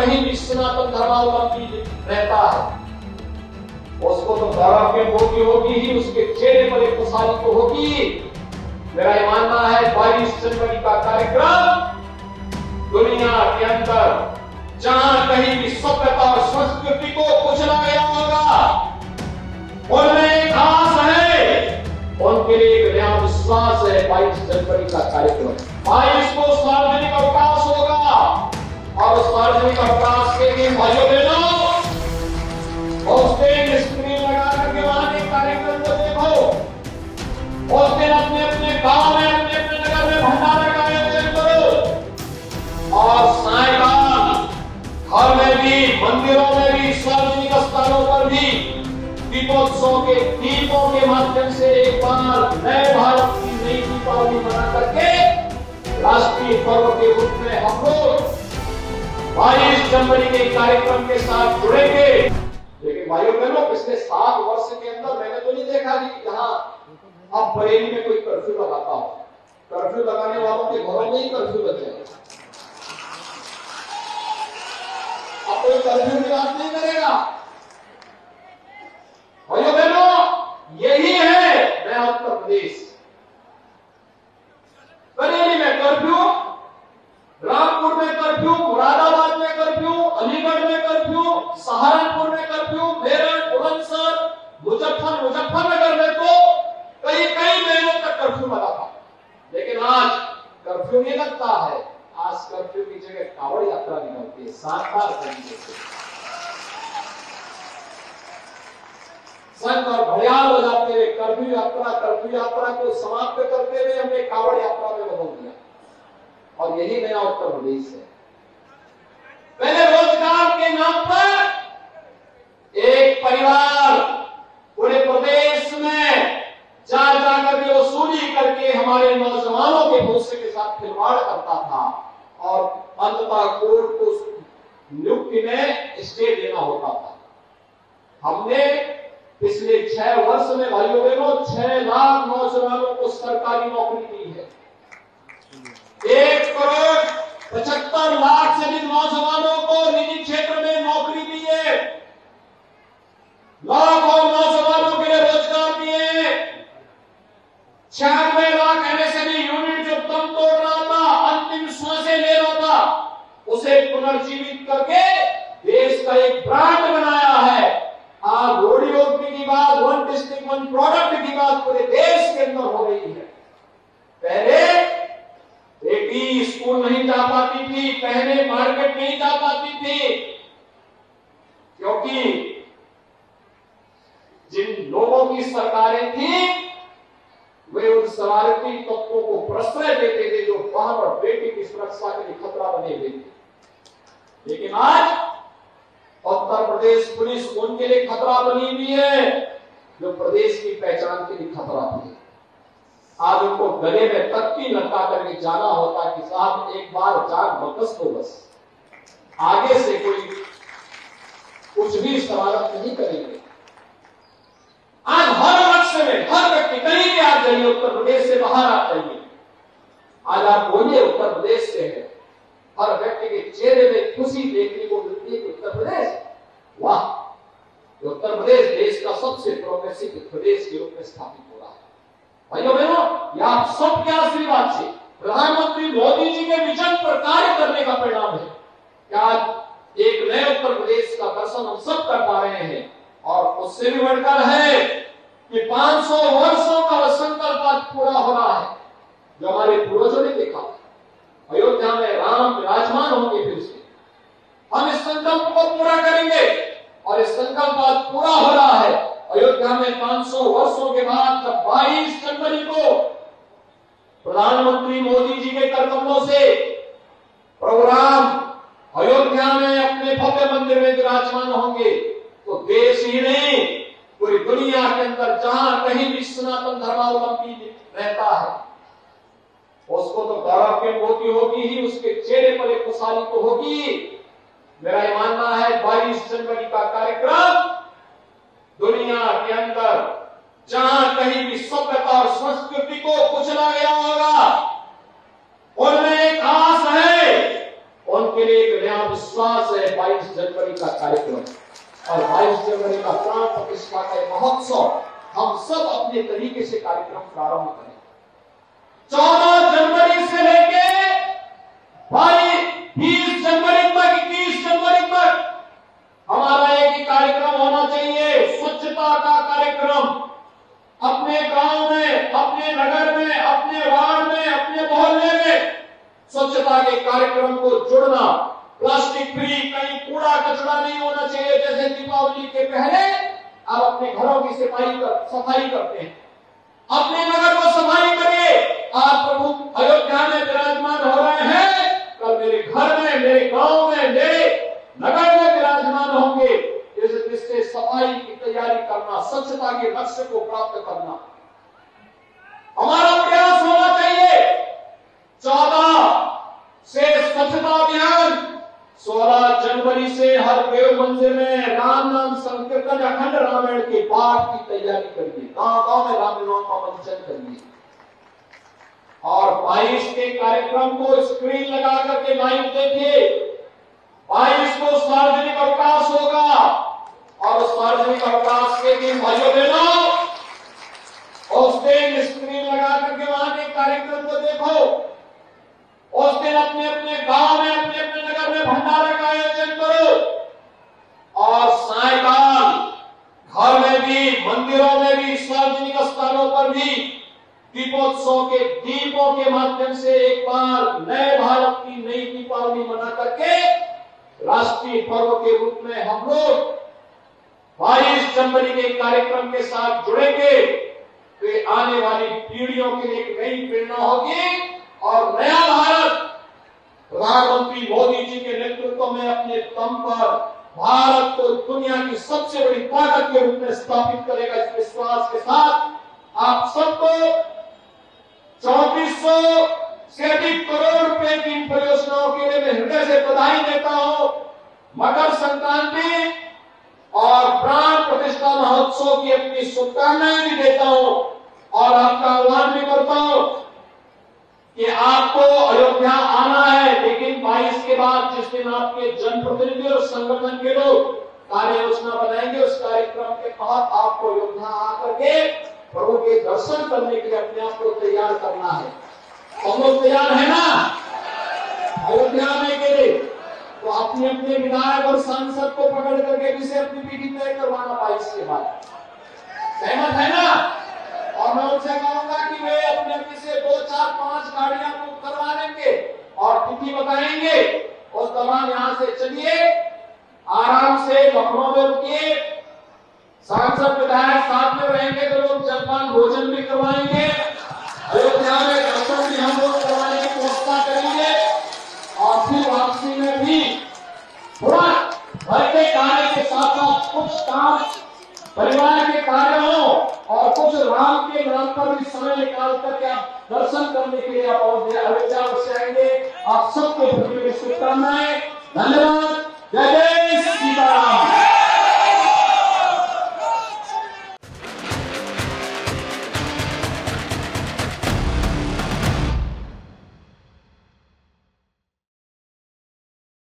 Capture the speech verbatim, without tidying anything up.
कहीं भी सनातन धर्मावलंबी रहता है उसको तो गौरव की अनुभूति होगी ही, उसके चेहरे पर एक खुशहाली तो होगी। मेरा ये मानना है बाईस जनवरी का कार्यक्रम दुनिया के अंदर जहां कहीं भी सभ्यता और संस्कृति को कुचला गया होगा उनमें एक आस है, उनके लिए एक नया विश्वास है। बाईस जनवरी का कार्यक्रम बाईस को सार्वजनिक अवकाश होगा और सार्वजनिक अवकाश के दिन भाइयों बहनों उस दिन स्क्रीन लगा करके वहां के कार्यक्रम को देखो। उस दिन अपने अपने गांव में अपने अपने नगर में भंडारा का आयोजन करो और सायकाल घर में भी मंदिरों में भी सार्वजनिक स्थानों पर भी दीपोत्सव के दीपों के माध्यम से एक बार नए भारत की नई दीपावली मना करके राष्ट्रीय पर्व के रूप में हम लोग बाईस जनवरी के कार्यक्रम के साथ जुड़ेंगे। लेकिन भाइयों बहनों पिछले सात वर्ष के अंदर मैंने तो नहीं देखा कि यहाँ अब बरेली में कोई कर्फ्यू लगाता हो। कर्फ्यू लगाने वालों के घरों में ही कर्फ्यू लग जाए, अब कोई कर्फ्यू की बात नहीं करेगा। भाइयों बहनों यही है नया उत्तर प्रदेश। बरेली में कर्फ्यू, रामपुर में कर्फ्यू, मुरादाबाद में कर्फ्यू, अलीगढ़ में कर्फ्यू, सहारनपुर में कर्फ्यू, मेरठ, बुलंदशहर, मुजफ्फर मुजफ्फरनगर में तो कई कई महीनों तक कर्फ्यू लगा था। लेकिन आज कर्फ्यू नहीं लगता है, आज कर्फ्यू की जगह कावड़ यात्रा निकलती है शानदार तरीके से। संत और घड़ियाल बजाते हुए कर्फ्यू यात्रा कर्फ्यू यात्रा को समाप्त करते हुए हमने कावड़ यात्रा में बदल दिया और यही नया उत्तर प्रदेश है। पहले रोजगार के नाम पर एक परिवार पूरे प्रदेश में जा जाकर के वसूली करके हमारे नौजवानों के भविष्य के साथ खिलवाड़ करता था और अंततः कोर्ट को नियुक्ति में स्टे देना होता था। हमने पिछले छह वर्ष में भाइयों बहनों छह लाख नौजवानों को सरकारी नौकरी दी है। एक करोड़ पचहत्तर लाख से अधिक नौजवानों को निजी क्षेत्र में नौकरी दी है। लाखों नौजवानों के लिए रोजगार दिए। छियानवे लाख एमएसएमई यूनिट जो दम तोड़ रहा था, अंतिम सांसें ले रहा था, उसे पुनर्जीवित करके देश का एक ब्रांड बनाया है। आज रोडी रोटी की बात, वन डिस्ट्रिक्ट वन प्रोडक्ट की बात पूरे देश के अंदर हो रही है। पहले बेटी स्कूल नहीं जा पाती थी, पहले मार्केट नहीं जा पाती थी, क्योंकि जिन लोगों की सरकारें थी वे उन शरारती तत्वों को प्रश्रय देते थे जो बहन और बेटी की सुरक्षा के लिए खतरा बने हुए थे। लेकिन आज उत्तर प्रदेश पुलिस उनके लिए खतरा बनी हुई है जो प्रदेश की पहचान के लिए खतरा थी। आज उनको गले में तख्ती लटका करके जाना होता कि साहब एक बार जान बकस दो, बस आगे से कोई कुछ भी शरारत नहीं करेंगे। आज हर वर्ष में हर व्यक्ति कहीं भी आप जाइए, उत्तर प्रदेश से बाहर आप जाइए, आज आप बोलिए उत्तर प्रदेश से है, हर व्यक्ति के चेहरे में खुशी देखने को मिलती है कि उत्तर प्रदेश, वाह उत्तर प्रदेश देश का सबसे प्रोग्रेसिव प्रदेश के रूप में स्थापित हो रहा है। भाइयों बहनों ये आप सबके आशीर्वाद से प्रधानमंत्री मोदी जी के विजन पर कार्य करने का परिणाम है कि आज एक नए उत्तर प्रदेश का दर्शन हम सब कर पा रहे हैं। और उससे भी बढ़कर है कि पांच सौ वर्षों का संकल्प आज पूरा हो रहा है जो हमारे पूर्वजों ने देखा। अयोध्या में राम विराजमान होंगे, फिर से हम इस संकल्प को पूरा करेंगे और इस संकल्प आज पूरा हो रहा है। अयोध्या में पांच सौ वर्षों के बाद जब बाईस जनवरी को प्रधानमंत्री मोदी जी के करकमलों से प्रोग्राम अयोध्या में अपने भव्य मंदिर में विराजमान होंगे तो देश ही नहीं पूरी दुनिया के अंदर जहां कहीं भी सनातन धर्मावलंबी रहता है उसको तो गौरव की अनुभूति होगी ही, उसके चेहरे पर एक खुशहाली तो होगी। मेरा ये मानना है बाईस जनवरी का कार्यक्रम दुनिया के अंदर जहां कहीं भी सभ्यता और संस्कृति को कुचला गया होगा उनमें एक आस है, उनके लिए एक नया विश्वास है बाईस जनवरी का कार्यक्रम, और बाईस जनवरी का प्राण प्रतिष्ठा का महोत्सव हम सब अपने तरीके से कार्यक्रम प्रारंभ करें। चौदह जनवरी से लेके बीस जनवरी तक, इक्कीस जनवरी तक हमारा एक ही कार्यक्रम होना चाहिए, स्वच्छता का कार्यक्रम। अपने गांव में, अपने नगर में, अपने वार्ड में, अपने मोहल्ले में स्वच्छता के कार्यक्रम को जुड़ना। प्लास्टिक फ्री, कहीं कूड़ा कचरा नहीं होना चाहिए। जैसे दीपावली के पहले आप अपने घरों की सफाई कर, सफाई करते हैं, अपने नगर को सफाई करिए। आप प्रभु अयोध्या में विराजमान हो रहे हैं, कल मेरे घर में, मेरे गांव में, मेरे नगर में विराजमान होंगे। इससे सफाई की तैयारी करना, स्वच्छता के लक्ष्य को प्राप्त करना हमारा प्रयास होना चाहिए। चौदह से स्वच्छता अभियान, सोलह जनवरी से हर देव मंदिर में राम नाम संकीर्तन, अखंड रामायण के पाठ की तैयारी करिए, गांव गांव में रामलीलाओं का मंचन करिए। और बाईस के कार्यक्रम को स्क्रीन लगा करके लाइव देखिए। बाईस को सार्वजनिक अवकाश होगा, और सार्वजनिक अवकाश के दिन भाइयों बहनों उस दिन स्क्रीन लगा करके वहां के कार्यक्रम को देखो। उस दिन अपने अपने गांव में, अपने अपने नगर में भंडारे का आयोजन करो। और सायकाल घर में भी, मंदिरों में भी, सार्वजनिक स्थानों पर भी दीपोत्सव के दीपों के माध्यम से एक बार नए भारत की नई दीपावली मना करके राष्ट्रीय पर्व के रूप में हम लोग बाईस जनवरी के कार्यक्रम के साथ जुड़ेंगे। तो आने वाली पीढ़ियों के लिए एक नई प्रेरणा होगी, और नया भारत प्रधानमंत्री मोदी जी के नेतृत्व में अपने दम पर भारत को दुनिया की सबसे बड़ी ताकत के रूप में स्थापित करेगा। इस विश्वास के साथ आप सबको चौंतीस सौ से अधिक करोड़ रुपए की इन परियोजनाओं के लिए मैं हृदय से बधाई देता हूं। मकर संक्रांति और प्राण प्रतिष्ठा महोत्सव की अपनी शुभकामनाएं भी देता हूं, और आपका आह्वान भी करता हूं कि आपको अयोध्या आना है, लेकिन बाईस के बाद जिस दिन आपके जनप्रतिनिधि और संगठन के लोग कार्य योजना बनाएंगे, उस कार्यक्रम के तहत आपको अयोध्या आकर के प्रभु के दर्शन करने के लिए अपने आप को तैयार करना है। हम लोग तैयार है ना अयोध्या आने के लिए? तो अपने अपने विधायक और सांसद को पकड़ करके जिसे अपनी पीढ़ी तय करवाना बाईस के बाद। सहमत है ना? और मैं उनसे कहूंगा कि वे अपने अपने से दो चार पांच गाड़ियां बुक करवा लेंगे और तिथि बताएंगे। उस दौरान यहाँ से चलिए, आराम से लखनऊ में रुकिए, सांसद विधायक साथ में रहेंगे तो लोग जलपान भोजन भी करवाएंगे, अयोध्या में दर्शन भी हम लोग करवाने की व्यवस्था करेंगे, और फिर वापसी में भी थोड़ा घर के कार्य के साथ साथ कुछ काम परिवार के कार्य हो, और कुछ राम के नाम पर भी समय निकाल करके आप दर्शन करने के लिए आप अयोध्या अवश्य आएंगे। आप सबको शुभकामनाएं। धन्यवाद। जय जय